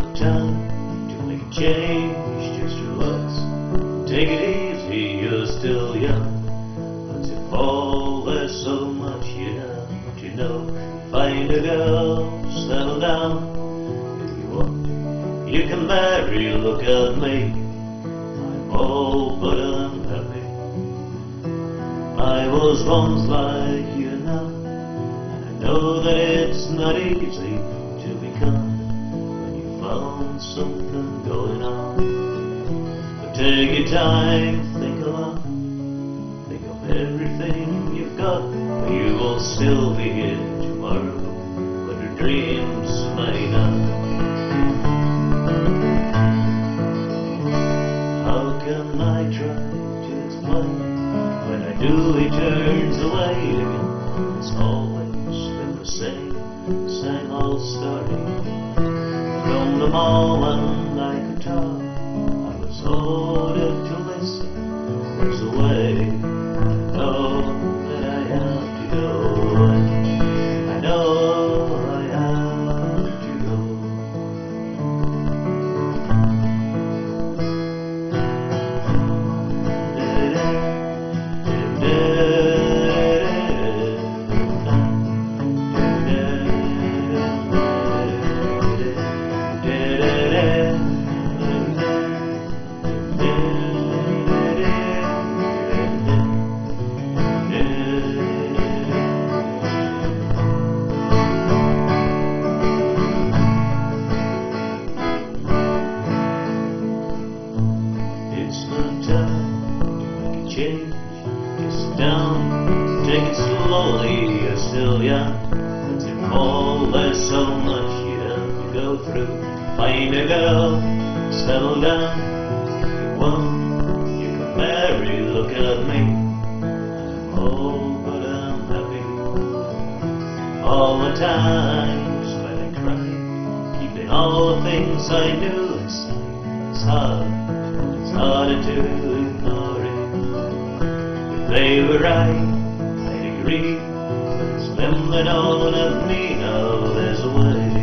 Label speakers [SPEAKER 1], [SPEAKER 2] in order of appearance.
[SPEAKER 1] time to make a change, just relax. Take it easy, you're still young. But to fall, there's so much you have to know. Find a girl, settle down. If you want, you can marry, look at me. I'm old but unhappy. I was once like you now, and I know that it's not easy to become when you found something going on. But take your time, think a lot, think of everything you've got. You will still be here tomorrow, but your dreams may not. How can I try to explain? When I do, he turns away again. It's always been the same old story. From the moment I could talk, I was ordered to listen. There's a way, I know that I have to go. I know I have to go. It's not time to make a change, just down, take it slowly, you're still young. But to fall, there's so much you have to go through. Find a girl, settle down. If you want, you can marry, look at me. I'm old but I'm happy. All the times when I cried, keeping all the things I knew inside, it's hard. It's harder to ignore it. If they were right, I'd agree. But it's them that don't have me now. There's a way.